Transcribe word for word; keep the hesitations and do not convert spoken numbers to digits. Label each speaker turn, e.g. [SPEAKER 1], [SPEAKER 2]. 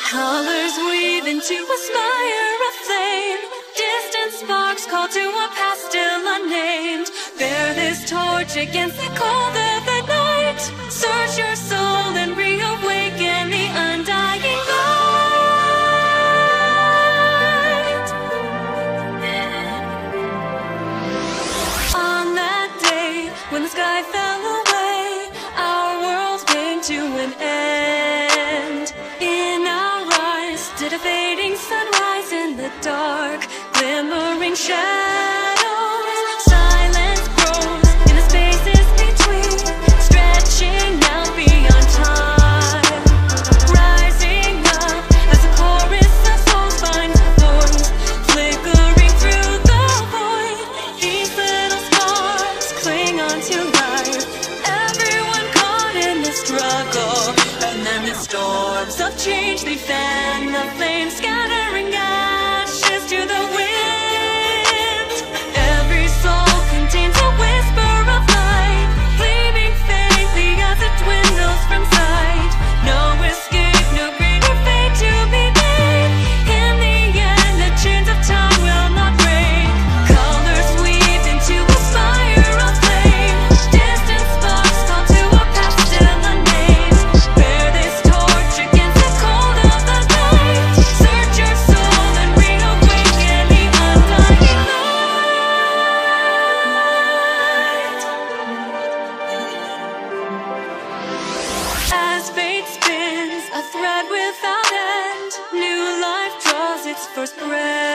[SPEAKER 1] Colors weave into a spire of flame. Distant sparks call to a past still unnamed. Bear this torch against the cold of the night. Search your soul and reawaken the undying light. On that day, when the sky fell away, our world came to an end. In our eyes did a fading sunrise in the dark, glimmering shadows. Silence grows in the spaces between, stretching out beyond time. Rising up as a chorus of souls finds a voice, flickering through the void. These little sparks cling onto life, everyone caught in the struggle. And then the storms of change, they fan the flames, scattering ashes to the wind. Every soul contains a whisper of light, gleaming faintly as it dwindles from sight. No escape, no greater fate to be made. In the end, the chains of time will not break. Colors weave into a spire of flame. Distant sparks call to a past still unnamed. Bear this torch against the cold of the night. Search your soul and reawaken the undying light. As fate spins a thread without end, new life draws its first breath.